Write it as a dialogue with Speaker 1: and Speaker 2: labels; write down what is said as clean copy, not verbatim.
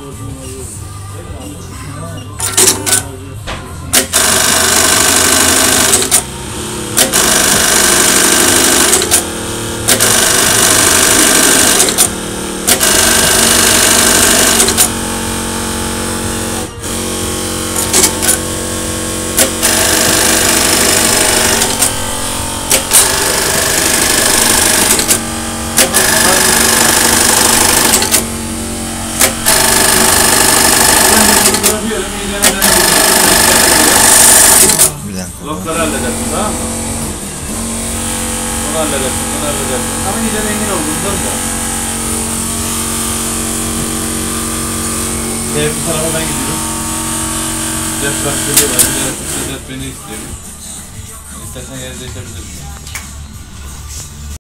Speaker 1: Blokları halledersin, tamam mı? Bunu halledersin, bunu halledersin. Ama iyice emin ol bundan da. Bu tarafa ben gidiyorum. Cep şarkıları var, Cep beni istiyor. İstersen yer değişebilirsin.